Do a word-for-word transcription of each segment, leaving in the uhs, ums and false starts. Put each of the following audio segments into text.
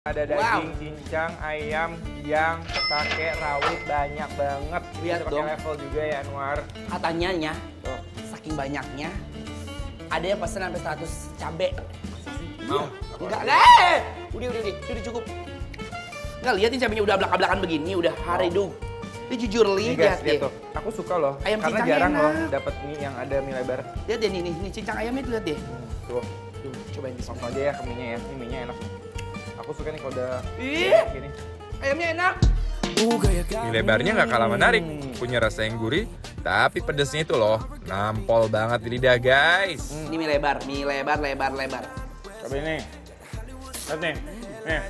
Ada daging, wow. cincang, ayam yang pakai rawit banyak banget. Lihat dong. Level juga ya Anwar. Katanya ya, tuh, saking banyaknya, ada yang pesen sampai seratus cabe. Mau? Enggak, enggak. Udah, udah, udah, udah cukup. Enggak, lihat ini cabenya udah belak-belakan begini, udah haridung. Ini jujur lihat deh. Tuh. Aku suka loh, ayam karena jarang enak. loh dapet mie yang ada mie lebar. Lihat deh nih, nih, cincang ayamnya tuh lihat deh. Hmm, tuh. Tuh, cobain di langsung aja ya ke mie-nya ya, ini mie-nya enak. Aku suka nih kalau udah Ih, gini. Ayamnya enak. Mie lebarnya nggak kalah menarik, punya rasa yang gurih, tapi pedesnya itu loh, nampol banget di lidah guys. Hmm. Ini mie lebar, mie lebar, lebar, lebar. Coba ini, lihat nih, nih.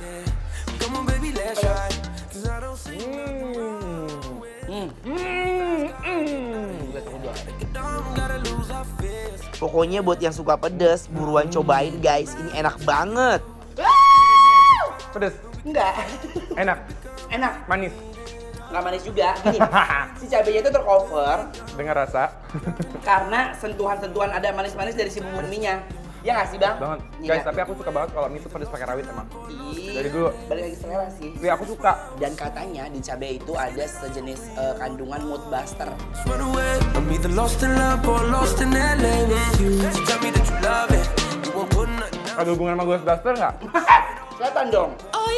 Hmm. Hmm. Hmm. Pokoknya buat yang suka pedes, buruan cobain guys, ini enak banget. Pedes? Enggak. Enak? Enak. Manis? Nggak manis juga. Gini, si cabenya itu tercover dengan rasa karena sentuhan-sentuhan ada manis-manis dari si bumbu mie-nya. Ya nggak sih bang? Banget. Nih, guys, ya. tapi aku suka banget kalau mie itu pedes pakai rawit emang. Ih, dari dulu. Balik lagi selera sih. Iya, aku suka. Dan katanya di cabai itu ada sejenis uh, kandungan mood buster. Ada hubungan sama Ghost Buster nggak? Kelihatan dong.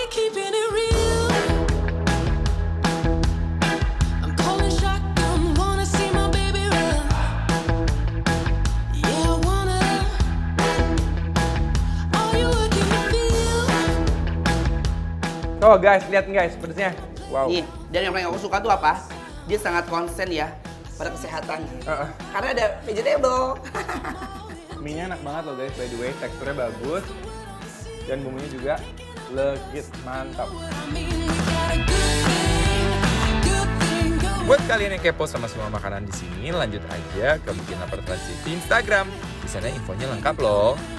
Oh guys, lihat nih guys, pedesnya. Wow. Nih, dan yang paling aku suka tuh apa? Dia sangat konsen ya pada kesehatan. Uh -uh. Karena ada vegetable. Mie-nya enak banget loh guys, by the way. Teksturnya bagus. Dan bumbunya juga legit, mantap. Buat kalian yang kepo sama semua makanan di sini, lanjut aja ke Bikin Lapar Transit di Instagram. Di sana infonya lengkap loh.